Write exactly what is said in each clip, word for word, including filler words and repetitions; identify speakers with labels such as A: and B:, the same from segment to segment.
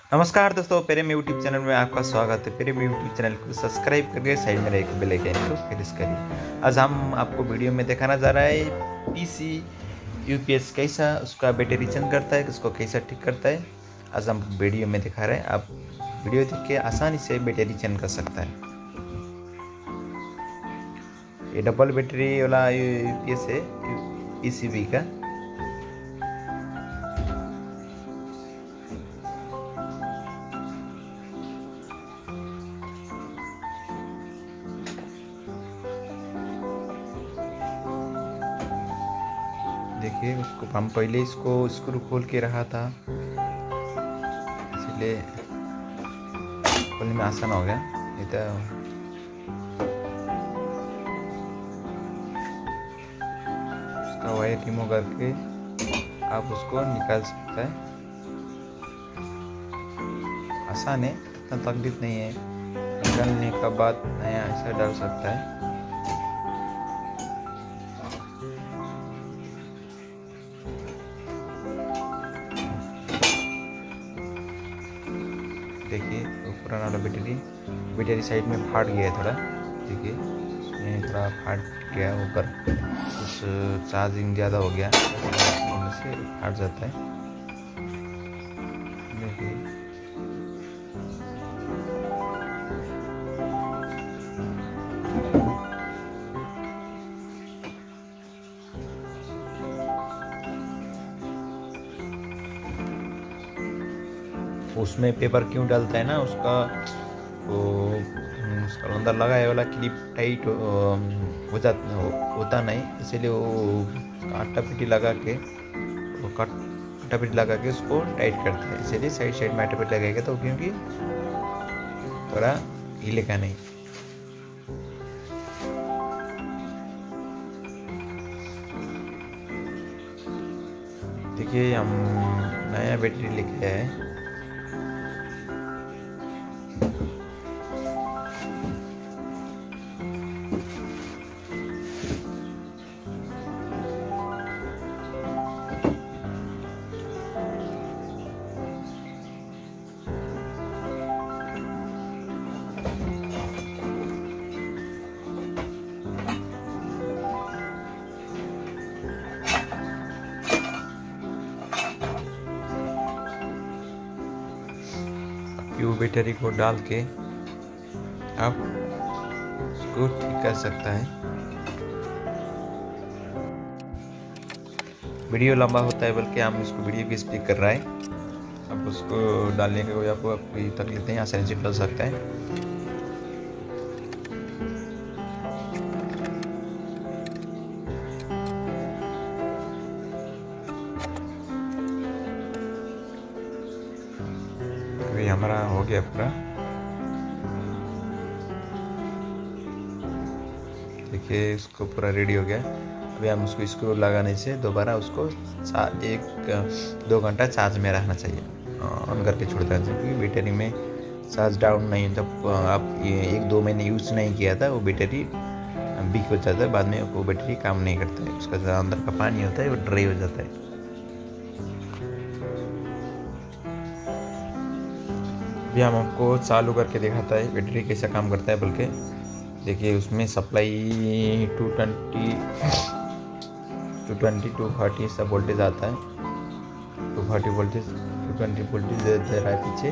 A: नमस्कार दोस्तों, प्रेम YouTube channel में आपका स्वागत है। प्रेम यूट्यूब चैनल को सब्सक्राइब करके साइड में एक बेल आइकन को प्रेस करिए। आज हम आपको वीडियो में दिखाना जा रहा है पीसी यूपीएस कैसा उसका बैटरी चेंज करता है, उसको कैसा ठीक करता है। आज हम वीडियो में दिखा रहे हैं। आप वीडियो देख के आसानी से बैटरी चेंज कर सकता है। ये डबल बैटरी वाला यूपीएस है पीसीबी का। देखिए, उसको हम पहले इसको स्क्रू खोल के रहा था, इसलिए खोलने में आसान हो गया। नहीं तो उसका वायर रिमूव करके आप उसको निकाल सकते हैं। आसान है, इतना तकलीफ नहीं है। निकालने का बाद नया ऐसा डाल सकता है। देखिए, वो पुराना वाला बैटरी बैटरी साइड में फाट गया है थोड़ा। देखिए, इसमें थोड़ा फाट गया ऊपर, कुछ चार्जिंग ज़्यादा हो गया होने से फाट जाता है। देखिए, उसमें पेपर क्यों डालता है ना, उसका वो उसका अंदर लगा है वाला क्लिप टाइट हो जाता होता नहीं, इसीलिए वो आटा पीटी लगा के वो कट आटा पीटी लगा के उसको टाइट करता है। इसीलिए साइड साइड में आटा पीटी लगाएगा तो क्योंकि थोड़ा हिलेगा नहीं। देखिए, हम नया बैटरी लेके आए हैं। यू बैटरी को डाल के आप उसको ठीक कर सकता है। वीडियो लंबा होता है, बल्कि हम इसको वीडियो की स्पीड कर रहा है। अब उसको डालने का कोई आपको कोई तकलीफ नहीं, आसानी से डाल सकता है। अभी हमारा हो गया पूरा। देखिए, इसको पूरा रेडी हो गया। अभी हम उसको स्क्रू लगाने से दोबारा उसको एक दो घंटा चार्ज में रहना चाहिए, ऑन करके छोड़ देना चाहिए, क्योंकि बैटरी में चार्ज डाउन नहीं। जब आप ये एक दो महीने यूज़ नहीं किया था, वो बैटरी वीक हो जाता है, बाद में वो बैटरी काम नहीं करता है। उसका जो अंदर का पानी होता है वो ड्राई हो जाता है। अभी हम आपको चालू करके दिखाता है बैटरी कैसा काम करता है। बल्कि देखिए, उसमें supply two twenty two twenty two forty ऐसा वोल्टेज आता है। Two forty voltage two twenty voltage दे रहा है पीछे।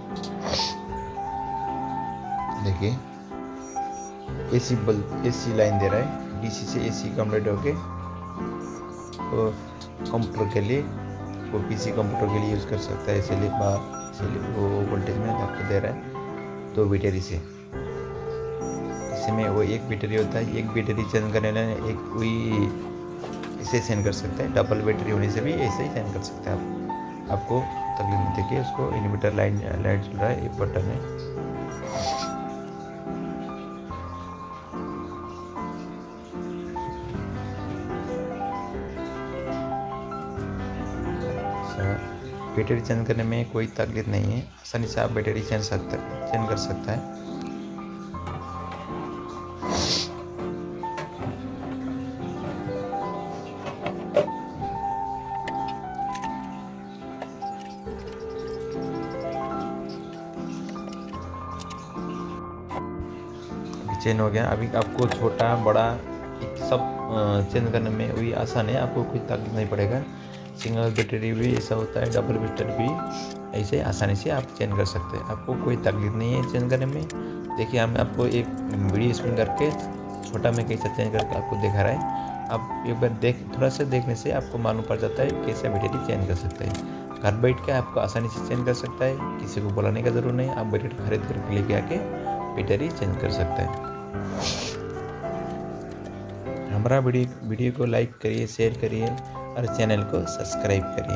A: देखिए, एसी बल्ब एसी लाइन दे रहा है, डीसी से एसी कन्वर्ट होके तो कंप्यूटर के लिए, वो पीसी कंप्यूटर के लिए यूज़ कर सकता है। इसलिए इसलिए वो वोल्टेज में आपको दे रहा है दो बैटरी से। इसमें वो एक बैटरी होता है, एक बैटरी चेंज करने में एक वही इसे चेंज कर सकता है। डबल बैटरी होने से भी ऐसे ही चेंज कर सकते हैं आप। आपको तकलीफ नहीं। देखिए, उसको इन्वर्टर लाइन लाइट चल रहा है, एक बटन है। बैटरी चेंज करने में कोई तकलीफ नहीं है, आसानी से आप बैटरी चेंज सकते चेंज कर सकता है। चेंज हो गया। अभी आपको छोटा बड़ा सब चेंज करने में वही आसान है, आपको कोई तकलीफ नहीं पड़ेगा। सिंगल बैटरी भी ऐसा होता है, डबल बैटरी भी ऐसे आसानी से आप चेंज कर सकते हैं, आपको कोई तकलीफ नहीं है चेंज करने में। देखिए हम आपको एक वीडियो स्पिन करके छोटा में कैसे चेंज करके आपको दिखा रहा है। आप एक बार देख थोड़ा सा देखने से आपको मालूम पड़ जाता है कैसे बैटरी चेंज कर सकते हैं। घर बैठ के आपको आसानी से चेंज कर सकता है, किसी को बुलाने का जरूरत नहीं, आप बैटरी खरीद करके लेके आके बैटरी चेंज कर सकते हैं। हमारा वीडियो वीडियो को लाइक करिए, शेयर करिए और चैनल को सब्सक्राइब करिए।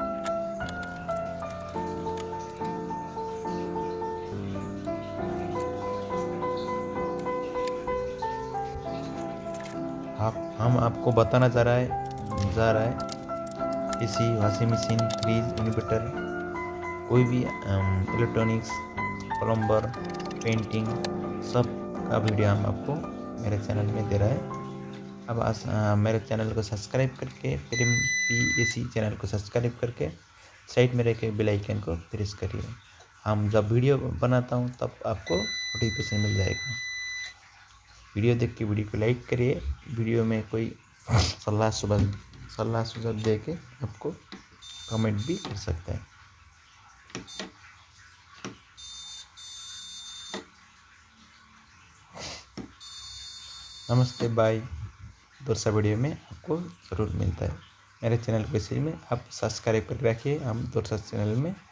A: आप हम आपको बताना चाह रहा है जा रहा है AC, washing machine, fridge, inverter, कोई भी इलेक्ट्रॉनिक्स, प्लम्बर, पेंटिंग, सब का वीडियो हम आपको मेरे चैनल में दे रहा है। अब आस, आ, मेरे चैनल को सब्सक्राइब करके फिर पी एसी चैनल को सब्सक्राइब करके साइड में रखे बेल आइकन को प्रेस करिए। हम जब वीडियो बनाता हूँ तब आपको नोटिफिकेशन मिल जाएगा। वीडियो देख के वीडियो को लाइक करिए। वीडियो में कोई सलाह सुबह सलाह सुझाव दे के आपको कमेंट भी कर सकते हैं। नमस्ते, बाय। दूसरा वीडियो में आपको ज़रूर मिलता है। मेरे चैनल को इसी में आप सब्सक्राइब करके रखिए। हम दूसरा चैनल में